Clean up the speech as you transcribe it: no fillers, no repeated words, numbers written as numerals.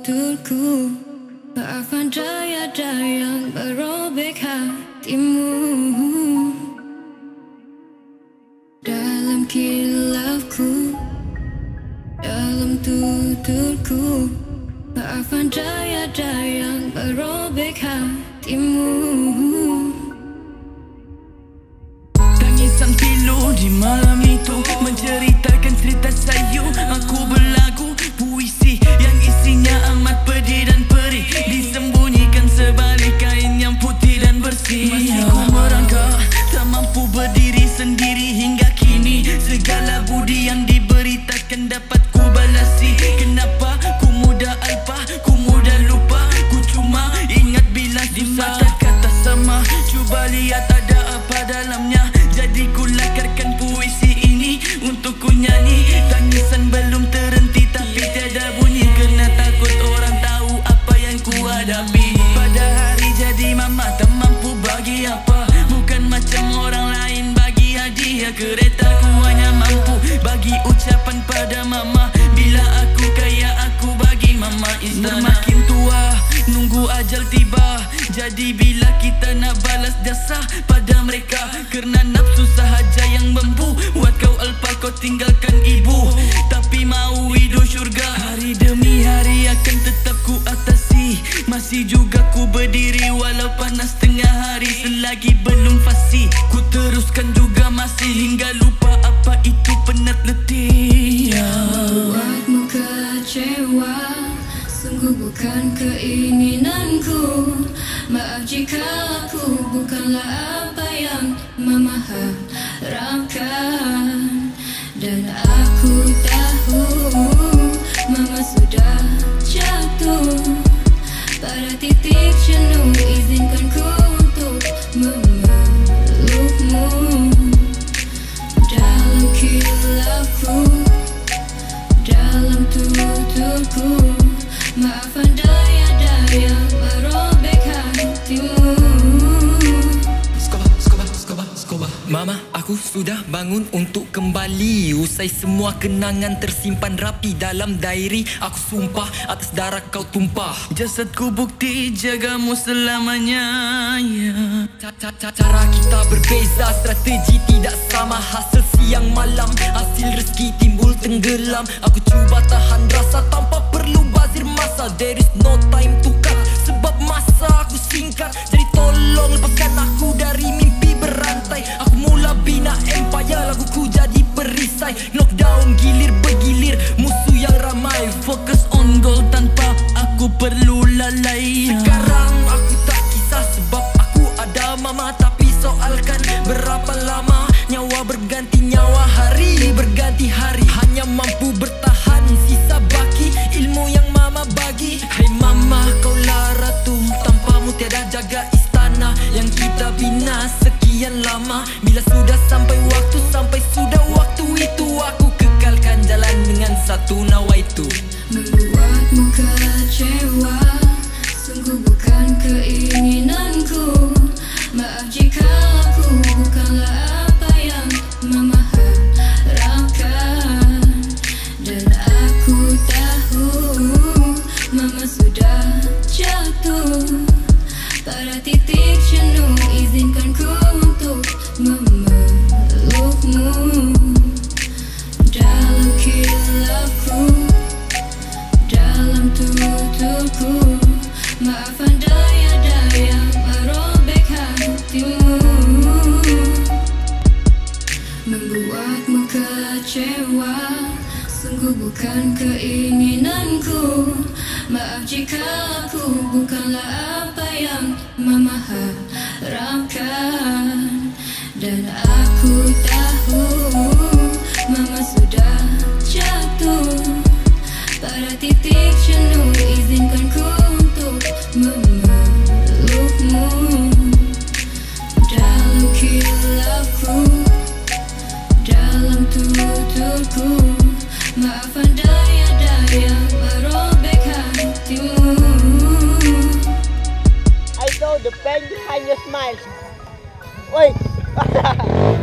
tuturku. Maafkan daya yang merobek hatimu. Dalam kilafku, dalam tuturku. Maafkan daya yang merobek hatimu. Tangisan pilu di malam itu menceritakan cerita sayu. Aku berlagu puisi yang isinya amat pedih dan perih, disembunyikan sebalik kain yang putih dan bersih. Masih ku merangkak, tak mampu berdiri sendiri hingga kini. Segala budi yang diberi takkan dapat ku balasi. Kenapa ku mudah alpa, ku mudah lupa. Ku cuma ingat bila susah tak kata sama. Cuba lihat ada apa dalamnya. Jadi ku lakarkan puisi ini untuk ku nyanyi. Tangisan belum terhenti tapi tiada bunyi, kerana takut orang tahu apa yang ku hadapi. Pada hari jadi mama tak mampu bagi apa. Bukan macam orang lain bagi hadiah kereta, ku hanya mampu bagi ucapan pada mama. Bila aku kaya aku bagi mama istana. Makin tua nunggu ajal tiba. Jadi bila kita nak balas jasa pada mereka, kerana nafsu sahaja yang membuat kau alpa, kau tinggalkan ibu tapi mau hidup syurga. Hari demi hari akan tetap ku atasi. Masih juga ku berdiri walau panas tengah hari. Selagi belum fasih ku teruskan juga masih hingga lupa apa itu penat letih. Membuatmu kecewa sungguh bukan keinginanku. Maaf jika aku bukanlah apa yang mama harapkan. Dan aku tahu mama sudah jatuh pada titik jenuh. Izinkan ku untuk memelukmu. Dalam kilafku, dalam tuturku. Maafkan daya merobek hatimu. Mama, aku sudah bangun untuk kembali. Usai semua kenangan tersimpan rapi dalam diary. Aku sumpah atas darah kau tumpah. Jasadku bukti jagamu selamanya, yeah. Cara kita berbeza, strategi tidak sama. Hasil siang malam, hasil rezeki timbul tenggelam. Aku cuba tahan rasa tanpa perlu bazir masa. There is no time to cut, sebab masa aku singkat. Jadi tolong lepaskan aku dari mimpi berantai. Aku mula bina empire, laguku jadi perisai. Knockdown gilir bergilir, musuh yang ramai. Fokus on goal tanpa aku perlu lalai. Sekarang aku tak kisah sebab aku ada mama. Tapi soalkan berapa lama nyawa berganti nyawa, hari berganti hari. Hanya mampu bertahan, sisa baki ilmu yang mama bagi. Hai mama, kaulah ratu, tanpamu tiada jaga istana yang kita bina sekian lama. Bila sudah sampai waktu, sampai sudah waktu itu, aku kekalkan jalan dengan satu nawaitu. Membuatmu kecewa sungguh bukan keinginanku. Maaf jika aku bukanlah apa yang mama harapkan. Dan aku tahu mama sudah jatuh pada titik jenuh. Izinkan ku untuk memelukmu. Dalam kilafku, dalam tuturku. Maafkan daya merobek hatimu. Membuatmu kecewa sungguh bukan keinginanku. Maaf jika aku bukanlah apa yang mama harapkan. Dan aku tahu mama sudah jatuh pada titik jenuh. Izinkan ku untuk memelukmu. Dalam kilafku, dalam tuturku. Maafkan daya merobek hatimu. I saw the pain behind your smile. Oi!